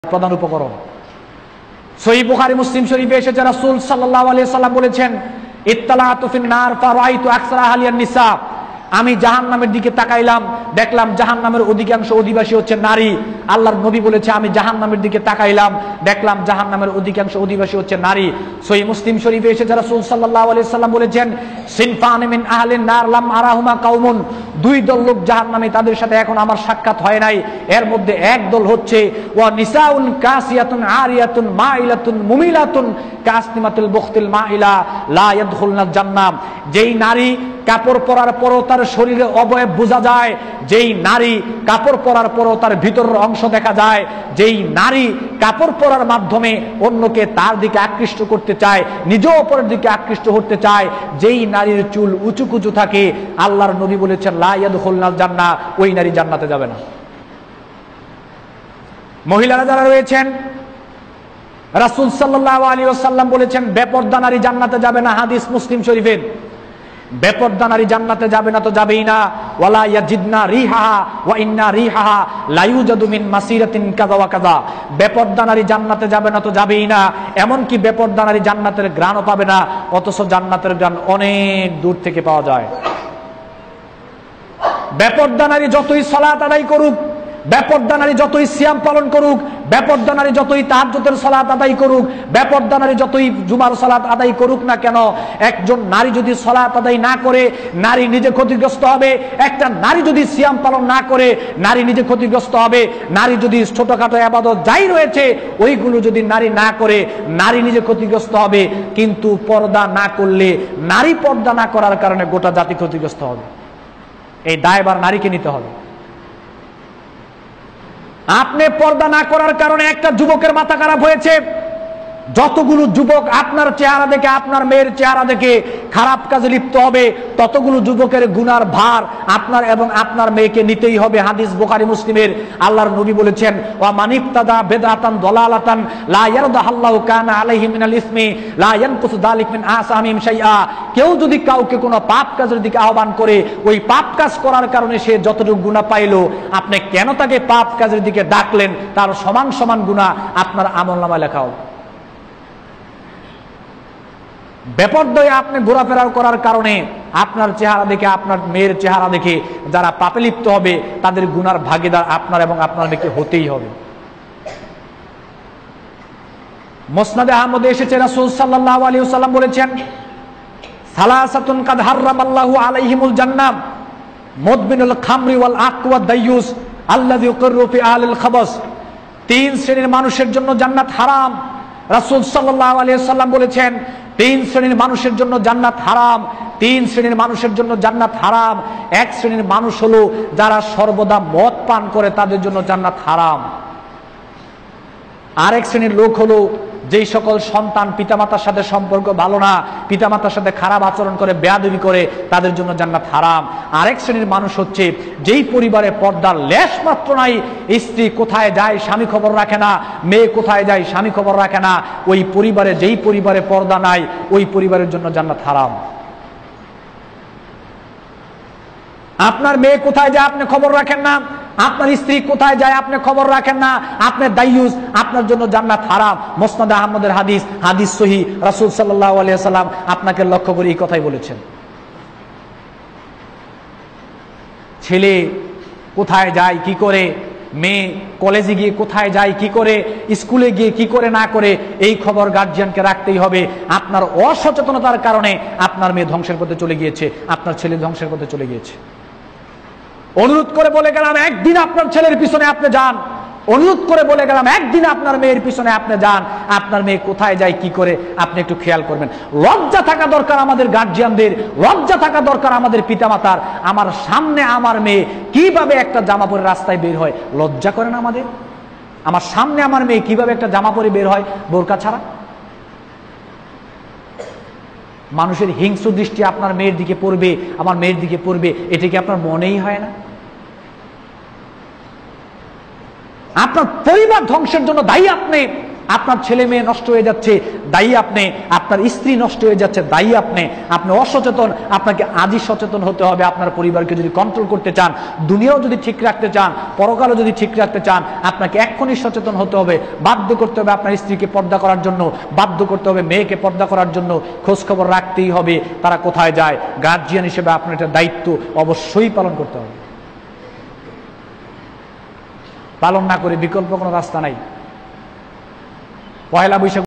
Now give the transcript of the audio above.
প্রধান উপকরণ। সহিহ বুখারী মুসলিম শরীফে এসেছে রাসূল সাল্লাল্লাহু আলাইহি সাল্লাম বলেছেন, ইত্তালাতু ফিন নার ফারাইতু আকসারা আহলিয়ান নিসা। আমি জাহান্নামের দিকে তাকাইলাম, দেখলাম জাহান্নামের অধিকাংশ অধিবাসী হচ্ছে নারী। আল্লাহর নবী বলেছে, আমি জাহান্নামের দিকে তাকাইলাম, দেখলাম জাহান্নামের অধিকাংশ অধিবাসী হচ্ছে নারী। সহিহ মুসলিম শরীফে এসেছে রাসূল সাল্লাল্লাহু আলাইহি সাল্লাম বলেছেন, সিনফান মিন আহলিন নার লাম আরাহুমা কাউমুন। দুই দল লোক জাহান্নামে, তাদের সাথে এখন আমার সাক্ষাৎ হয় নাই। এর মধ্যে এক দল হচ্ছে ওয়া নিসাউন কাসিয়াতুন আরিয়াতুন মাইলাতুন মুমিলাতুন কাসনিমাতুল বুখতিল মাইলা লা ইয়াদখুলনাল জান্নাহ। যেই নারী কাপড় পরার পরও তার শরীরে অবয়ব বোঝা যায়, যেই নারী কাপড় পরার পরও তার ভিতরের অংশ দেখা যায়, যেই নারী কাপড় পরার মাধ্যমে অন্যকে তার দিকে আকৃষ্ট করতে চায়, নিজেও অপরের দিকে আকৃষ্ট হতে চায়, যেই নারীর চুল উঁচু কুচু থাকে, আল্লাহর নবী বলেছেন লা ইয়াদখুলনাল জান্নাহ, ওই নারী জান্নাতে যাবে না। মহিলারা যারা রয়েছেন, রাসূল সাল্লাল্লাহু আলাইহি ওয়াসাল্লাম বলেছেন বেপরদা নারী জান্নাতে যাবে না। হাদিস মুসলিম শরীফের। বেপরদা নারী জান্নাতে যাবে না তো যাবেই না। ওয়ালা ইয়াজিদনা রিহাহা ওয়া ইন্না রিহাহা লা ইউজাদু মিন মাসিরাতিন কাযা ওয়া কাযা। বেপরদা নারী জান্নাতে যাবে না তো যাবেই না, এমন কি বেপরদা নারী জান্নাতের ঘ্রাণও পাবে না, অথচ জান্নাতের ঘ্রাণ অনেক দূর থেকে পাওয়া যায়। বেপরদা নারী যতই সালাত আদায় করুক, বেপরদা নারী যতই সিয়াম পালন করুক, বেপরদা নারী যতই তাহাজ্জুদের সালাত আদায় করুক, বেপরদা নারী যতই জুমার সালাত আদায় করুক না কেন, একজন নারী যদি সালাত আদায় না করে, নারী নিজে ক্ষতিগ্রস্ত হবে। একটা নারী যদি সিয়াম পালন না করে, নারী নিজে ক্ষতিগ্রস্ত হবে। নারী যদি ছোটখাটো ইবাদত যাই রয়েছে ওইগুলো যদি নারী না করে, নারী নিজে ক্ষতিগ্রস্ত হবে। কিন্তু পর্দা না করলে, নারী পর্দা না করার কারণে গোটা জাতি ক্ষতিগ্রস্ত হবে। এই দায়ভার নারীকে নিতে হবে। আপনি পর্দা না করার কারণে একটা যুবকের মাথা খারাপ হয়েছে, যতগুলো যুবক আপনার চেহারা দেখে, আপনার মেয়ের চেহারা দেখে খারাপ কাজে লিপ্ত হবে, ততগুলো যুবকের গুনার ভার আপনার এবং আপনার মেয়েকে নিতেই হবে। হাদিস বুখারী মুসলিমের। আল্লাহর নবী বলেছেন, ওয়া মানিবতাদা বিদআতান দালালাতান লা ইয়ারদাহুল্লাহু কানা আলাইহি মিনাল ইসমি লা ইয়ানকুসু যালিক মিন আসামিহিম শাইআ। কেউ যদি কাউকে কোনো পাপ কাজের দিকে আহ্বান করে, ওই পাপ কাজ করার কারণে সে যতটুকু গুনাহ পাইলো, আপনি কেন তাকে পাপ কাজের দিকে ডাকলেন, তার সমান সমান গুনাহ আপনার আমলনামায় লেখা হবে। বেপরদায় আপনি ঘোরাফেরা করার কারণে আপনার চেহারা দেখে, আপনার মেয়ের চেহারা দেখে যারা পাপে লিপ্ত হবে, তাদের গুনার ভাগীদার আপনার এবং আপনার মেয়েকে হতেই হবে। মুসনাদে আহমদে এসেছে রাসূল সাল্লাল্লাহু আলাইহি ওয়াসাল্লাম বলেছেন, সালাসাতুন কাদ হারামাল্লাহু আলাইহিমুল জান্নাহ মুদমিনুল খামরি ওয়াল আকওয়া দাইয়ুস আল্লাযী ইউকিরু ফি আহলিল খাবাস। তিন শ্রেণীর মানুষের জন্য জান্নাত হারাম। রাসূল সাল্লাল্লাহু আলাইহি ওয়াসাল্লাম বলেছেন, তিন শ্রেণীর মানুষের জন্য জান্নাত হারাম। তিন শ্রেণীর মানুষের জন্য জান্নাত হারাম। এক শ্রেণীর মানুষ হলো যারা সর্বদা মদ পান করে, তাদের জন্য জান্নাত হারাম। আরেক শ্রেণীর লোক হলো যেই সকল সন্তান পিতামাতার সাথে সম্পর্ক ভালো না, পিতামাতার সাথে খারাপ আচরণ করে, বেয়াদবি করে, তাদের জন্য জান্নাত হারাম। আরেক শ্রেণীর মানুষ হচ্ছে যেই পরিবারে পর্দার লেশ মাত্র নাই, স্ত্রী কোথায় যায় স্বামী খবর রাখে না, মেয়ে কোথায় যায় স্বামী খবর রাখে না, ওই পরিবারে, যেই পরিবারে পর্দা নাই, ওই পরিবারের জন্য জান্নাত হারাম। আপনার মেয়ে কোথায় যায় আপনি খবর রাখেন না, আপনার স্ত্রী কোথায় যায় আপনি খবর রাখেন না, আপনি দাইয়ুস, আপনার জন্য জান্নাত হারাম। মুসনাদ আহমদের হাদিস, হাদিস সহিহ। রাসূল সাল্লাল্লাহু আলাইহি ওয়াসাল্লাম আপনাকে লক্ষ্য করে এই কথাই বলেছেন। ছেলে কোথায় যায় কি করে, মেয়ে কলেজে গিয়ে কোথায় যায় কি করে, স্কুলে গিয়ে কি করে না করে, এই খবর গার্জিয়ানকে রাখতেই হবে। আপনার অসচেতনতার কারণে আপনার মেয়ে ধ্বংসের পথে চলে গিয়েছে, আপনার ছেলে ধ্বংসের পথে চলে গিয়েছে। অনুরোধ করে বলে গেলাম একদিন আপনার ছেলের পিছনে আপনি যান, অনুরোধ করে বলে গেলাম একদিন আপনার মেয়ের পিছনে আপনি যান, আপনার মেয়ে কোথায় যায় কি করে আপনি একটু খেয়াল করবেন। লজ্জা থাকা দরকার আমাদের গার্জিয়ানদের, লজ্জা থাকা দরকার আমাদের পিতামাতার। আমার সামনে আমার মেয়ে কিভাবে একটা জামা পরে রাস্তায় বের হয়, লজ্জা করে না আমাদের? আমার সামনে আমার মেয়ে কিভাবে একটা জামা পরে বের হয় বোরকা ছাড়া? মানুষের হিংস্র দৃষ্টি আপনার মেয়ের দিকে পড়বে, আমার মেয়ের দিকে পড়বে, এটা কি আপনার মনেই হয় না? আপনার পরিবার ধ্বংসের জন্য দায়ী আপনি, আপনার ছেলে মেয়ে নষ্ট হয়ে যাচ্ছে, দায়ী আপনি। আপনার স্ত্রী নষ্ট হয়ে যাচ্ছে, দায়ী আপনি। আপনি অসচেতন, আপনাকে আজই সচেতন হতে হবে। আপনার পরিবারকে যদি কন্ট্রোল করতে চান, দুনিয়াও যদি ঠিক রাখতে চান, পরকালও যদি ঠিক রাখতে চান, আপনাকে এক্ষুনি সচেতন হতে হবে। বাধ্য করতে হবে আপনার স্ত্রীকে পর্দা করার জন্য, বাধ্য করতে হবে মেয়েকে পর্দা করার জন্য। খোঁজ খবর রাখতেই হবে তারা কোথায় যায়। গার্জিয়ান হিসেবে আপনার এটা দায়িত্ব অবশ্যই পালন করতে হবে। পালন না করে বিকল্প কোনো রাস্তা নাই। পয়লা বৈশাখ